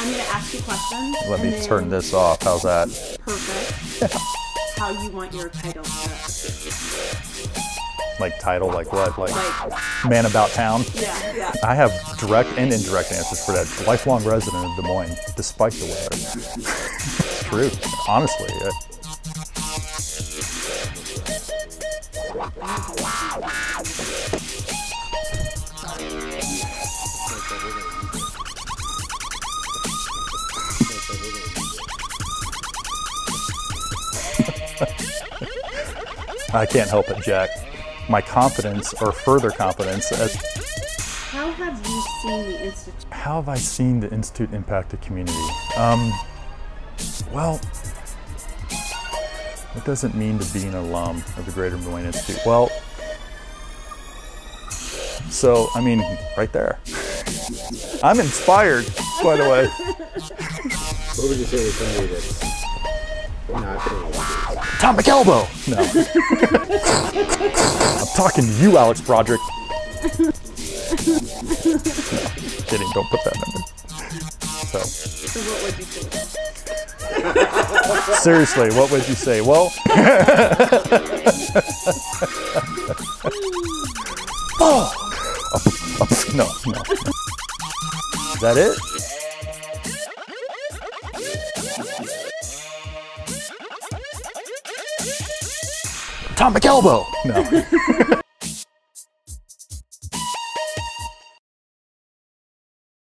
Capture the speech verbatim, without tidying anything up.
I'm going to ask you questions. Let me turn this off. How's that? Perfect. How you want your title to... Like title, like what? Like, Like, man about town? yeah, yeah. I have direct and indirect answers for that. Lifelong resident of Des Moines, despite the weather. It's true, honestly. It, I can't help it, Jack. My confidence, or further confidence, as How have you seen the Institute? how have I seen the Institute impact the community? Um, well, what does it mean to be an alum of the Greater Des Moines Institute? Well, so, I mean, right there. I'm inspired, by the way. What would you say to somebody that's not saying Tom McElbow! No. I'm talking to you, Alex Broderick. No, kidding, don't put that in there. So. So what would you say? Seriously, what would you say? Well, oh, up, up, no, no. Is that it? Tom McElbow! No.